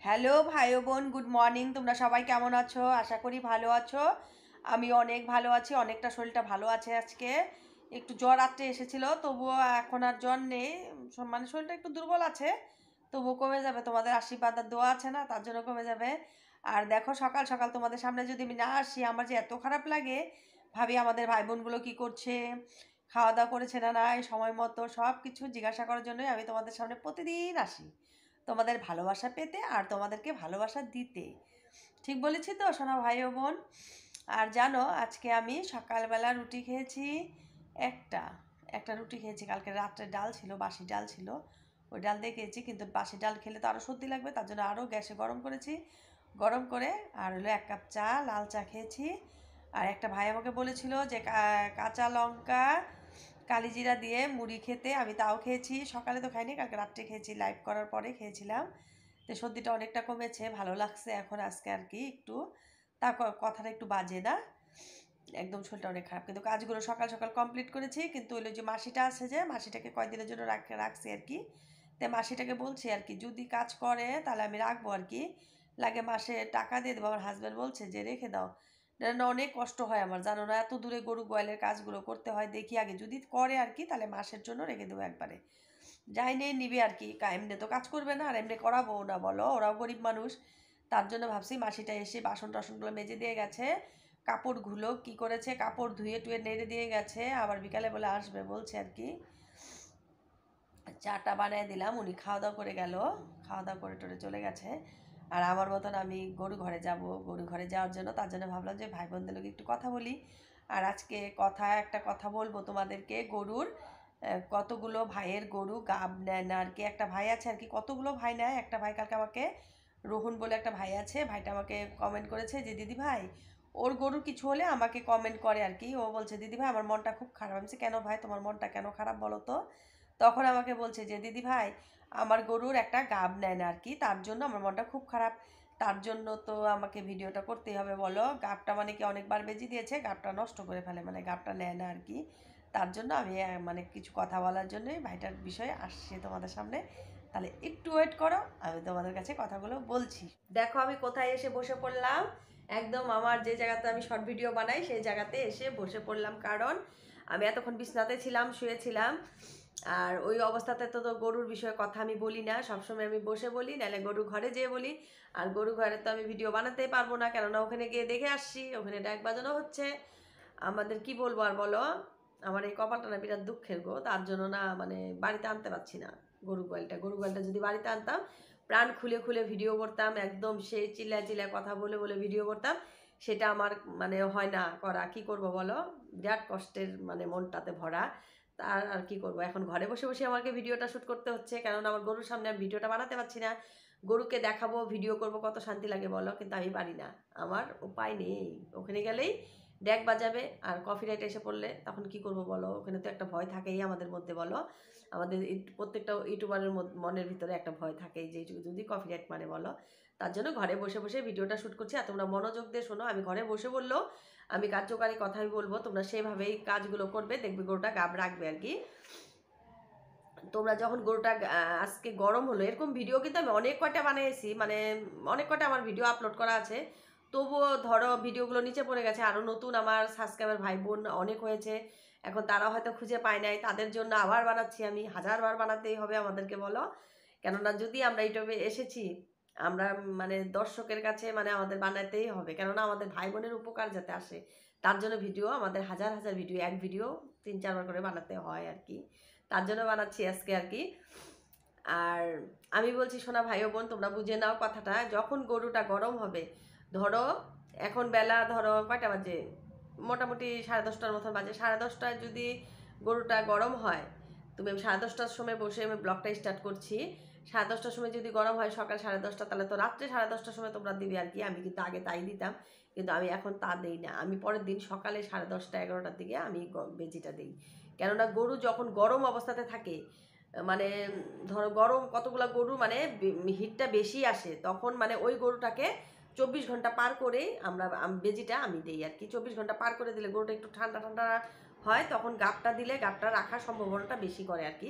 Hello ভাই ও বোন, good morning. তোমরা সবাই কেমন আছো? আশা করি ভালো আছো। আমি অনেক ভালো আছি, অনেকটা শরীরটা ভালো আছে আজকে। একটু জ্বর রাত্রে এসেছিল, তবুও এখন আর জ্বর নেই। মানে শরীরটা একটু দুর্বল আছে, তবুও কমে যাবে। তোমাদের আশীর্বাদ আর দোয়া আছে না, তার জন্য কমে যাবে। আর দেখো, সকাল সকাল তোমাদের সামনে যদি আমি না আসি, আমার যে এত খারাপ লাগে। ভাবি আমাদের ভাই বোনগুলো কী করছে, খাওয়া দাওয়া করেছে না নাই সময় মতো, সব কিছু জিজ্ঞাসা করার জন্যই আমি তোমাদের সামনে প্রতিদিন আসি, তোমাদের ভালোবাসা পেতে আর তোমাদেরকে ভালোবাসা দিতে। ঠিক বলেছি তো সোনা ভাই ও বোন? আর জানো, আজকে আমি সকালবেলা রুটি খেয়েছি। একটা একটা রুটি খেয়েছি। কালকে রাত্রে ডাল ছিল, বাসি ডাল ছিল, ওই ডাল দিয়ে খেয়েছি। কিন্তু বাসি ডাল খেলে তো আরও সর্দি লাগবে, তার জন্য আরও গ্যাসে গরম করেছি। গরম করে আর হলো 1 কাপ চা, লাল চা খেয়েছি। আর একটা ভাই আমাকে বলেছিল যে কাঁচা লঙ্কা কালিজিরা দিয়ে মুড়ি খেতে, আমি তাও খেয়েছি। সকালে তো খাইনি, কালকে রাত্রে খেয়েছি, লাইভ করার পরে খেয়েছিলাম। তো সর্দিটা অনেকটা কমেছে, ভালো লাগছে এখন আজকে আর কি একটু। তা কথাটা একটু বাজে না, একদম শরীরটা অনেক খারাপ। কিন্তু কাজগুলো সকাল সকাল কমপ্লিট করেছি। কিন্তু ওই যে মাসিটা আছে, যে মাসিটাকে কয়দিনের জন্য রাখছি আর কি। তো মাসিটাকে বলছি আর কি, যদি কাজ করে তাহলে আমি রাখবো আর কি। লাগে মাসে টাকা দিয়ে দেবো। আমার হাজব্যান্ড বলছে যে রেখে দাও, না অনেক কষ্ট হয় আমার, জানো না, এত দূরে গরু গোয়ালের কাজগুলো করতে হয়। দেখি আগে যদি করে আর কি, তাহলে মাসের জন্য রেখে দেবো একবারে। যাই নেই নিবে আর কি। এমনি তো কাজ করবে না, আর এমনি করাবো না, বলো, ওরাও গরিব মানুষ। তার জন্য ভাবছি মাসিটা এসে বাসন টাসনগুলো মেজে দিয়ে গেছে, কাপড়গুলো কি করেছে, কাপড় ধুয়ে টুয়ে নেড়ে দিয়ে গেছে, আবার বিকালে বলে আসবে বলছে আর কি। চাটা বানিয়ে দিলাম, উনি খাওয়া দাওয়া করে গেল, খাওয়া দাওয়া করে টোরে চলে গেছে। আর আমার মতন আমি গরু ঘরে যাব, গরু ঘরে যাওয়ার জন্য, তার জন্য ভাবলাম যে ভাই বোনদের লোক একটু কথা বলি। আর আজকে একটা কথা বলবো তোমাদেরকে, গরুর কতগুলো ভাইয়ের গরু গাব নেয় না আর কি। একটা ভাই আছে আর কি, কতগুলো ভাই নেয়। একটা ভাই কালকে আমাকে, রোহন বলে একটা ভাই আছে, ভাইটা আমাকে কমেন্ট করেছে যে দিদি ভাই, ওর গরুর কিছু হলে আমাকে কমেন্ট করে আর কি। ও বলছে দিদি ভাই আমার মনটা খুব খারাপ। আমি বলছি কেন ভাই, তোমার মনটা কেন খারাপ বলো তো? তখন আমাকে বলছে যে দিদি ভাই, আমার গরুর একটা গাব নেয় না আর কি, তার জন্য আমার মনটা খুব খারাপ। তার জন্য তো আমাকে ভিডিওটা করতেই হবে, বলো। গাবটা মানে কি, অনেকবার বেজি দিয়েছে, গাবটা নষ্ট করে ফেলে, মানে গাবটা নেয় না আর কি। তার জন্য আমি মানে কিছু কথা বলার জন্যই ভাইটার বিষয়ে আসছি তোমাদের সামনে। তাহলে একটু ওয়েট করো, আমি তোমাদের কাছে কথাগুলো বলছি। দেখো আমি কোথায় এসে বসে পড়লাম, একদম আমার যে জায়গাতে আমি শর্ট ভিডিও বানাই সেই জায়গাতে এসে বসে পড়লাম। কারণ আমি এতক্ষণ বিছনাতে ছিলাম, শুয়েছিলাম। আর ওই অবস্থাতে তো গরুর বিষয়ে কথা আমি বলি না, সবসময় আমি বসে বলি, নাহলে গরু ঘরে যেয়ে বলি। আর গরু ঘরে তো আমি ভিডিও বানাতেই পারবো না, কেননা ওখানে গিয়ে দেখে আসছি, ওখানে ড্যাক বাজানো হচ্ছে। আমাদের কি বলবো আর বলো, আমার এই কপালটা না বিরাট দুঃখের গো। তার জন্য না মানে বাড়িতে আনতে পারছি না গরু গোয়ালটা যদি বাড়িতে আনতাম, প্রাণ খুলে খুলে ভিডিও করতাম, একদম সেই চিল্লা চিল্লা কথা বলে বলে ভিডিও করতাম। সেটা আমার মানে হয় না করা, কি করব বলো, বিরাট কষ্টের মানে মনটাতে ভরা। তার আর কি করব, এখন ঘরে বসে বসে আমাকে ভিডিওটা শ্যুট করতে হচ্ছে, কারণ আমার গরুর সামনে আমি ভিডিওটা বানাতে পারছি না। গরুকে দেখাবো, ভিডিও করব, কত শান্তি লাগে বলো, কিন্তু আমি পারি না, আমার উপায় নেই। ওখানে গেলেই ড্যাক বাজাবে, আর কপিরাইট এসে পড়লে তখন কি করব বলো। ওখানে তো একটা ভয় থাকেই আমাদের মধ্যে, বলো। আমাদের প্রত্যেকটা ইউটিউবারের মনের ভিতরে একটা ভয় থাকেই যে যদি কপিরাইট মানে, বলো। তার জন্য ঘরে বসে বসে ভিডিওটা শ্যুট করছি। আর তোমরা মনোযোগ দিয়ে শোনো, আমি ঘরে বসে বললেও আমি কার্যকারী কথাই বলবো, তোমরা সেভাবেই কাজগুলো করবে, দেখবে গরুটা গাব রাখবে আর কি। তোমরা যখন গরুটা আজকে গরম হলো, এরকম ভিডিও কিন্তু আমি অনেক কয়টা বানিয়েছি, মানে অনেক কয়টা আমার ভিডিও আপলোড করা আছে। তবুও ধরো ভিডিওগুলো নিচে পড়ে গেছে। আরও নতুন আমার সাবস্ক্রাইবার ভাই বোন অনেক হয়েছে, এখন তারা হয়তো খুঁজে পায় নাই, তাদের জন্য আবার বানাচ্ছি আমি। 1000বার বানাতেই হবে আমাদেরকে, বলো। কেননা যদি আমরা ইউটিউবে এসেছি, আমরা মানে দর্শকের কাছে মানে আমাদের বানাতেই হবে, কেননা আমাদের ভাই বোনের উপকার যাতে আসে, তার জন্য ভিডিও আমাদের হাজার হাজার ভিডিও, এক ভিডিও 3-4বার করে বানাতে হয় আর কি। তার জন্য বানাচ্ছি আজকে আর কি। আর আমি বলছি সোনা ভাই ও বোন, তোমরা বুঝে নাও কথাটা, যখন গরুটা গরম হবে, ধরো এখন বেলা ধরো কয়টা বাজে, মোটামুটি 10:30টার মতন বাজে। 10:30টায় যদি গরুটা গরম হয়, তুমি 10:30টার সময় বসে আমি ব্লগটা স্টার্ট করছি। 10:30টার সময় যদি গরম হয় সকাল 10:30, তাহলে তো রাত্রে 10:30টার সময় তোমরা দিবে আর কি। আমি কিন্তু আগে তাই দিতাম, কিন্তু আমি এখন তা দিই না। আমি পরের দিন সকালে 10:30-11টার দিকে আমি বেজিটা দিই। কেননা গরু যখন গরম অবস্থাতে থাকে, মানে ধরো গরম কতগুলা গরু মানে হিটটা বেশি আসে, তখন মানে ওই গরুটাকে 24 ঘন্টা পার করে আমরা বেজিটা আমি দিই আর কি। 24 ঘন্টা পার করে দিলে গরুটা একটু ঠান্ডা ঠান্ডা হয়, তখন গাবটা দিলে গাবটা রাখার সম্ভাবনাটা বেশি করে আর কি।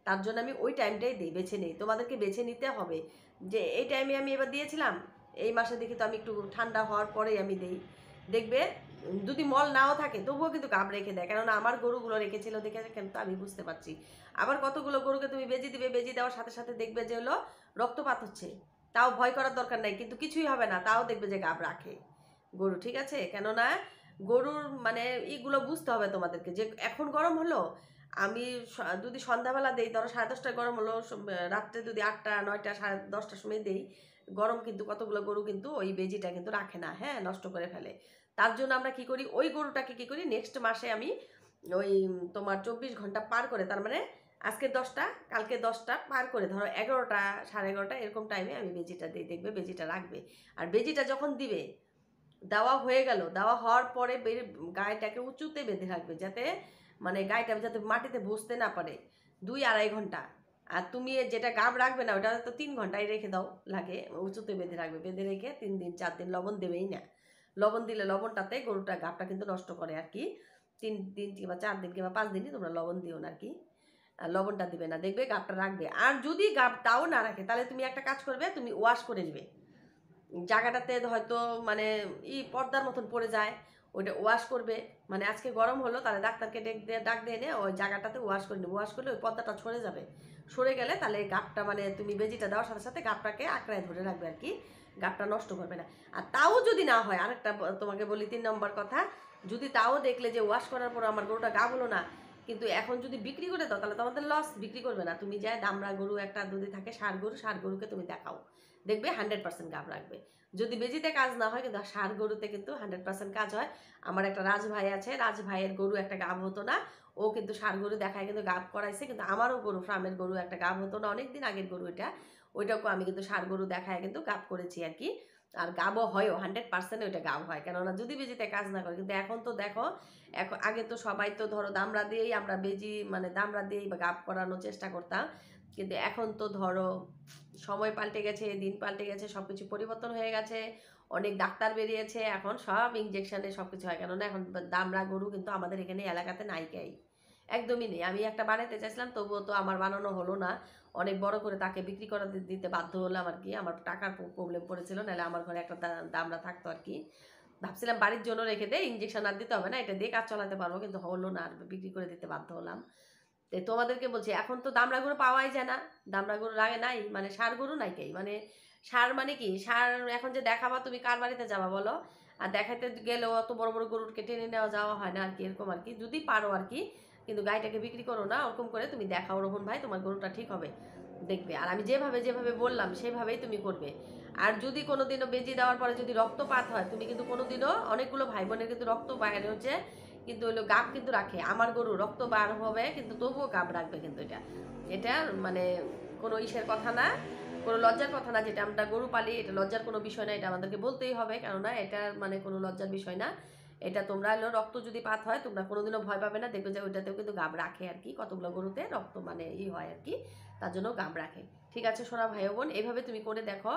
তার জন্য আমি ওই টাইমটাই দিই, বেছে নিই। তোমাদেরকে বেছে নিতে হবে যে এই টাইমে আমি এবার দিয়েছিলাম, এই মাসে দেখি তো আমি একটু ঠান্ডা হওয়ার পরেই আমি দিই। দেখবে যদি মল নাও থাকে তবুও কিন্তু গাব রেখে দেয়, কেননা আমার গরুগুলো রেখেছিল দেখে কিন্তু আমি বুঝতে পারছি। আবার কতগুলো গরুকে তুমি বেজি দিবে, বেজি দেওয়ার সাথে সাথে দেখবে যে হলো রক্তপাত হচ্ছে, তাও ভয় করার দরকার নাই, কিন্তু কিছুই হবে না, তাও দেখবে যে গাব রাখে গরু, ঠিক আছে? কেননা গরুর মানে এইগুলো বুঝতে হবে তোমাদেরকে যে এখন গরম হলো, আমি যদি সন্ধ্যাবেলা দেই, ধরো 10:30টায় গরম হলো, রাত্রে যদি 8টা 9টা 10:30টার সময় দেই গরম, কিন্তু কতগুলো গরু কিন্তু ওই বেজিটা কিন্তু রাখে না, হ্যাঁ, নষ্ট করে ফেলে। তার জন্য আমরা কি করি, ওই গরুটাকে কি করি, নেক্সট মাসে আমি ওই তোমার 24 ঘন্টা পার করে, তার মানে আজকে 10টা কালকে 10টা পার করে, ধরো 11টা 11:30 এরকম টাইমে আমি বেজিটা দিই, দেখবে বেজিটা রাখবে। আর বেজিটা যখন দিবে, দেওয়া হয়ে গেল, দেওয়া হওয়ার পরে গায়েটাকে উঁচুতে বেঁধে রাখবে, যাতে মানে গায়েটা যাতে মাটিতে বসতে না পারে 2-2.5 ঘন্টা। আর তুমি যেটা গাব রাখবে না ওটা তো 3 ঘন্টায় রেখে দাও, লাগে উঁচুতে বেঁধে রাখবে, বেঁধে রেখে 3 দিন 4 দিন লবণ দেবেই না। লবণ দিলে লবণটাতে গরুটা গাবটা কিন্তু নষ্ট করে আর কি। 3 দিন কিংবা 4 দিন কিংবা 5 দিনই তোমরা লবণ দিও না আর কি, লবণটা দিবে না, দেখবে গাবটা রাখবে। আর যদি গাব তাও না রাখে, তাহলে তুমি একটা কাজ করবে, তুমি ওয়াশ করে নেবে জায়গাটাতে, হয়তো মানে পর্দার মতন পড়ে যায়, ওইটা ওয়াশ করবে। মানে আজকে গরম হলো, তাহলে ডাক্তারকে ডাক দিয়ে এনে ওই জায়গাটাতে ওয়াশ করে নেবে, ওয়াশ করলে ওই পর্দাটা সরে যাবে, সরে গেলে তাহলে গাবটা মানে তুমি বেজিটা দেওয়ার সাথে সাথে গাবটাকে আঁকড়ায় ধরে রাখবে আর কি, গাবটা নষ্ট করবে না। আর তাও যদি না হয়, আরেকটা তোমাকে বলি 3 নম্বর কথা, যদি তাও দেখলে যে ওয়াশ করার পর আমার গরুটা গাব হলো না, কিন্তু এখন যদি বিক্রি করে দাও তাহলে তোমাদের লস, বিক্রি করবে না, তুমি যাই দামড়া গরু একটা যদি থাকে, ষাঁড় গরুকে তুমি দেখাও, দেখবে 100% গাব রাখবে। যদি বেজিতে কাজ না হয়, কিন্তু ষাঁড় গরুতে কিন্তু 100% কাজ হয়। আমার একটা রাজ ভাই আছে, রাজ ভাইয়ের গরু একটা গাব হতো না, ও কিন্তু ষাঁড় গরু দেখায় কিন্তু গাব করাইছে, কিন্তু আমারও গরু ফার্মের গরু একটা গাব হতো না, অনেকদিন আগের গরু এটা, ওইটাকে আমি কিন্তু ষাঁড় গরু দেখায় কিন্তু গাব করেছি আর কি। আর গাবও হয়ও 100% ওইটা গাব হয়, কেননা যদি বেজিতে কাজ না করে। কিন্তু এখন তো দেখো, এখন আগে তো সবাই তো ধরো দামড়া দিয়েই আমরা বেজি মানে দামড়া দিয়েই বা গাব করানোর চেষ্টা করতাম, কিন্তু এখন তো ধরো সময় পাল্টে গেছে, দিন পাল্টে গেছে, সব কিছু পরিবর্তন হয়ে গেছে, অনেক ডাক্তার বেরিয়েছে, এখন সব ইঞ্জেকশনে সব কিছু হয়, কেননা এখন দামড়া গরু কিন্তু আমাদের এখানে এলাকাতে নাইকাই, একদমই নেই। আমি একটা বানাতে চাইছিলাম, তবুও তো আমার বানানো হলো না, অনেক বড় করে তাকে বিক্রি করে দিতে বাধ্য হলাম আর কি, আমার টাকার প্রবলেম পড়েছিল, নাহলে আমার ঘরে একটা দামড়া থাকতো আর কি। ভাবছিলাম বাড়ির জন্য রেখে দেয়, ইঞ্জেকশন আর দিতে হবে না, এটা দিয়ে কাজ চালাতে পারবো, কিন্তু হলো না, আর বিক্রি করে দিতে বাধ্য হলাম। তোমাদেরকে বলছি, এখন তো দামড়া গরু পাওয়াই যায় না, দামড়া গরু লাগে নাই, মানে ষাঁড় গরু নাই কেই, মানে ষাঁড় মানে কি, ষাঁড় এখন যে দেখাবা, তুমি কার বাড়িতে যাবা বলো? আর দেখাতে গেলেও অত বড় বড় গরুকে টেনে নেওয়া যাওয়া হয় না আর কি, এরকম আর কি, যদি পারো আর কি। কিন্তু গাইটাকে বিক্রি করো না, ওরকম করে তুমি দেখাও রোহন ভাই, তোমার গরুটা ঠিক হবে, দেখবে। আর আমি যেভাবে যেভাবে বললাম সেভাবেই তুমি করবে। আর যদি কোনোদিনও বেজি দেওয়ার পরে যদি রক্তপাত হয়, তুমি কিন্তু কোনোদিনও, অনেকগুলো ভাই বোনের কিন্তু রক্ত বাইরে হচ্ছে, কিন্তু হলো গাব কিন্তু রাখে, আমার গরু রক্ত বার হবে কিন্তু তবুও গাব রাখবে, কিন্তু এটা এটা মানে কোনো ইসের কথা না, কোনো লজ্জার কথা না, যেটা আমরা গরু পালি এটা লজ্জার কোনো বিষয় না, এটা আমাদেরকে বলতেই হবে, কেননা এটা মানে কোনো লজ্জার বিষয় না। এটা তোমরা হলো রক্ত যদি পাত হয়, তোমরা কোনোদিনও ভয় পাবে না, দেখবে যে ওইটাতেও কিন্তু গাব রাখে আর কি, কতগুলো গরুতে রক্ত মানে হয় আর কি, তার জন্য গাব রাখে। ঠিক আছে সোনা ভাই বোন, এইভাবে তুমি করে দেখো,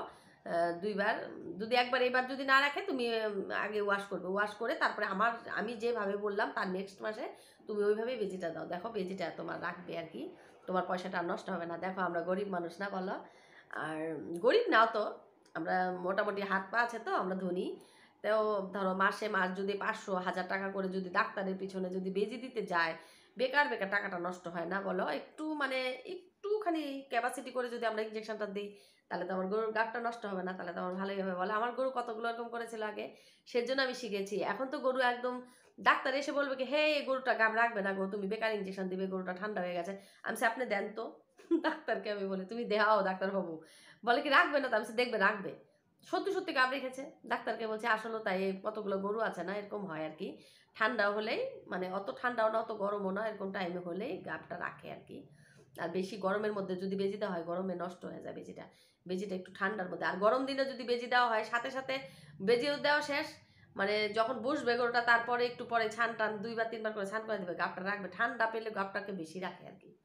2বার, যদি একবার এবার যদি না রাখে, তুমি আগে ওয়াশ করবে, ওয়াশ করে তারপরে আমি যেভাবে বললাম তার নেক্সট মাসে তুমি ওইভাবেই বেজিটা দাও, দেখো বেজিটা তোমার রাখবে আর কি, তোমার পয়সাটা আর নষ্ট হবে না। দেখো আমরা গরিব মানুষ না বলো, আর গরিব নাও তো, আমরা মোটামুটি হাত পা আছে তো, আমরা ধনী, তো ধরো মাস যদি 500-1000 টাকা করে যদি ডাক্তারের পিছনে যদি বেজি দিতে যায়, বেকার বেকার টাকাটা নষ্ট হয় না বলো? একটু মানে একটুখানি ক্যাপাসিটি করে যদি আমরা ইঞ্জেকশনটা দিই, তাহলে তো আমার গরুর গাবটা নষ্ট হবে না, তাহলে তো আমার ভালোই হবে বলো? আমার গরু কতগুলো এরকম করেছিল আগে, সেজন্য আমি শিখেছি। এখন তো গরু একদম ডাক্তার এসে বলবে কি, হে এই গরুটা গাব রাখবে না গো, তুমি বেকার ইঞ্জেকশন দিবে, গরুটা ঠান্ডা হয়ে গেছে। আমি আপনি দেন তো, ডাক্তারকে আমি বলি তুমি দেখাও ডাক্তার হবো, বলে কি রাখবে না তো? আমি দেখবে রাখবে, সত্যি সত্যি গাব রেখেছে। ডাক্তারকে বলছে আসলে তাই, কতগুলো গরু আছে না, এরকম হয় আর কি, ঠান্ডা হলেই, মানে অত ঠান্ডাও না অত গরমও না, এরকম টাইমে হলেই গাবটা রাখে আর কি। আর বেশি গরমের মধ্যে যদি বেজি দেওয়া হয়, গরমে নষ্ট হয়ে যায় বেজিটা, বেজিটা একটু ঠান্ডার মধ্যে। আর গরম দিনে যদি বেজি দেওয়া হয়, সাথে সাথে বেজিও দেওয়া শেষ, মানে যখন বসবে গরুটা, তারপরে একটু পরে ছান টান 2বার 3বার করে ছান করে দেবে, গাবটা রাখবে, ঠান্ডা পেলে গাবটাকে বেশি রাখে আর কি।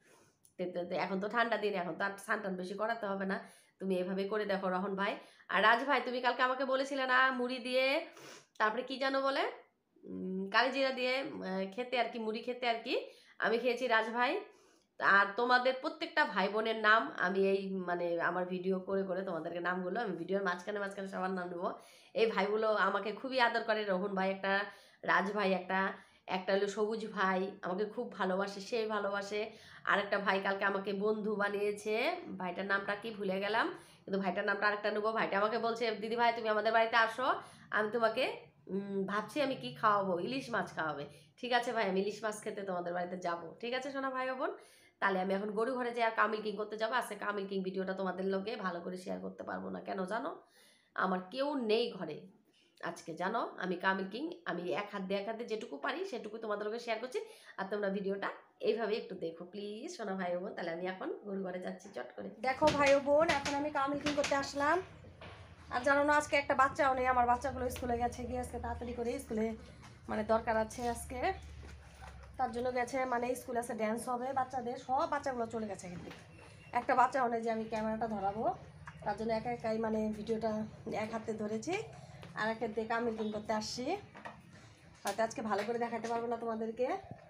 এখন তো ঠান্ডা দিন, এখন তো আর ছান টান বেশি করাতে হবে না, তুমি এভাবে করে দেখো রহন ভাই। আর রাজ ভাই, তুমি কালকে আমাকে বলেছিলে না মুড়ি দিয়ে, তারপরে কি জানো বলে, কালিজিরা দিয়ে খেতে আর কি, মুড়ি খেতে আর কি, আমি খেয়েছি রাজ ভাই, আর তোমাদের প্রত্যেকটা ভাই বোনের নাম আমি এই মানে আমার ভিডিও করে করে তোমাদেরকে নামগুলো আমি ভিডিওর মাঝখানে মাঝখানে সবার নাম নেবো। এই ভাইগুলো আমাকে খুবই আদর করে। রোহন ভাই একটা, রাজ ভাই একটা, একটা হলো সবুজ ভাই আমাকে খুব ভালোবাসে, সে ভালোবাসে। আর একটা ভাই কালকে আমাকে বন্ধু বানিয়েছে, ভাইটার নামটা কি ভুলে গেলাম, কিন্তু ভাইটার নামটা আরেকটা নেবো। ভাইটা আমাকে বলছে দিদি ভাই তুমি আমাদের বাড়িতে আসো, আমি তোমাকে ভাবছি আমি কি খাওয়াবো, ইলিশ মাছ খাওয়াবে। ঠিক আছে ভাই, আমি ইলিশ মাছ খেতে তোমাদের বাড়িতে যাব। ঠিক আছে সোনা ভাই বোন, তাহলে আমি এখন গরু ঘরে যাই আর কামিল কিং করতে যাবো। আজকে কামিল কিং ভিডিওটা তোমাদের লগে ভালো করে শেয়ার করতে পারবো না, কেন জানো? আমার কেউ নেই ঘরে আজকে, জানো? আমি কামিল কিং, আমি এক হাত দিয়ে যেটুকু পারি সেটুকু তোমাদের লগে শেয়ার করছি। আর তোমরা ভিডিওটা এইভাবে একটু দেখো প্লিজ সোনা ভাই বোন। তাহলে আমি এখন গরু ঘরে যাচ্ছি চট করে। দেখো ভাই বোন, এখন আমি কামিল কিং করতে আসলাম। আর জানো না, আজকে একটা বাচ্চাও নেই, আমার বাচ্চাগুলো স্কুলে গেছে, গিয়ে আজকে তাড়াতাড়ি করে স্কুলে মানে দরকার আছে আজকে, তার জন্য গেছে। মানে স্কুল আছে, ড্যান্স হবে বাচ্চাদের, সব বাচ্চাগুলো চলে গেছে। কিন্তু একটা বাচ্চাও নেই যে আমি ক্যামেরাটা ধরাবো, তার জন্য একা একাই মানে ভিডিওটা এক হাতে ধরেছি আর এক হাতে কামিল কিং করতে আসছি। হয়তো আজকে ভালো করে দেখাতে পারবো না তোমাদেরকে।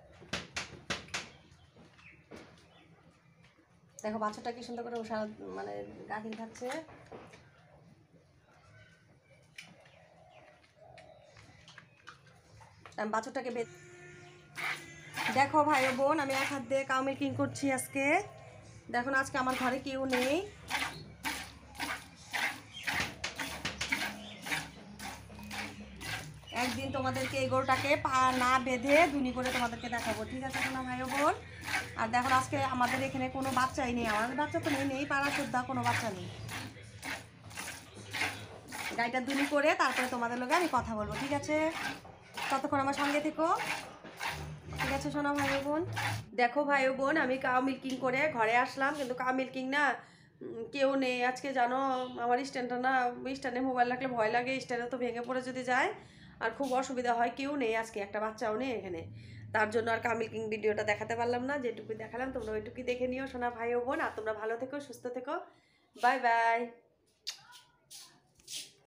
দেখো বাচ্চাটা কি সুন্দর করে ওষা মানে গাখিন খাচ্ছে। আমি বাচ্চাটাকে দেখো ভাই বোন, আমি এক হাত দিয়ে কাউ মেকিং করছি আজকে। দেখো না, আজকে আমার ঘরে কেউ নেই। একদিন তোমাদেরকে এই গরুটাকে পা না বেঁধে ধুনি করে তোমাদেরকে দেখাবো, ঠিক আছে না ভাই বোন? আর দেখো আজকে আমাদের এখানে কোনো বাচ্চাই নেই, আমাদের বাচ্চা তো নেই, পাড়া শুদ্ধা কোনো বাচ্চা নেই। গাড়িটা ধুনি করে তারপরে তোমাদের লোকে আমি কথা বলবো, ঠিক আছে? ততক্ষণ আমার সঙ্গে থেকো, ঠিক আছে সোনা ভাই বোন? দেখো ভাই বোন, আমি কাউ মিল্কিং করে ঘরে আসলাম, কিন্তু কাউ মিল্কিং না কেউ নেই আজকে, জানো? আমার স্ট্যান্ডটা না, স্ট্যান্ডে মোবাইল রাখলে ভয় লাগে, স্ট্যান্ডে তো ভেঙে পড়ে যদি যায় আর খুব অসুবিধা হয়। কেউ নেই আজকে, একটা বাচ্চাও নেই এখানে, তার জন্য আর কাউ মিল্কিং ভিডিওটা দেখাতে পারলাম না। যেটুকু দেখালাম তোমরা ওইটুকুই দেখে নিও সোনা ভাই বোন। আর তোমরা ভালো থেকো, সুস্থ থেকো, বাই বাই।